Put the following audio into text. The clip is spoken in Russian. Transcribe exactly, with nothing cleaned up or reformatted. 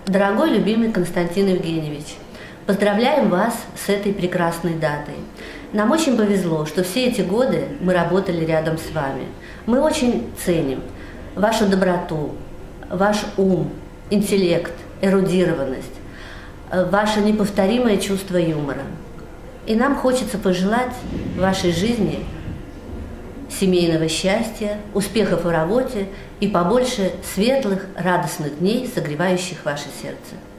Дорогой, любимый Константин Евгеньевич, поздравляем вас с этой прекрасной датой. Нам очень повезло, что все эти годы мы работали рядом с вами. Мы очень ценим вашу доброту, ваш ум, интеллект, эрудированность, ваше неповторимое чувство юмора. И нам хочется пожелать в вашей жизни семейного счастья, успехов в работе и побольше светлых, радостных дней, согревающих ваше сердце.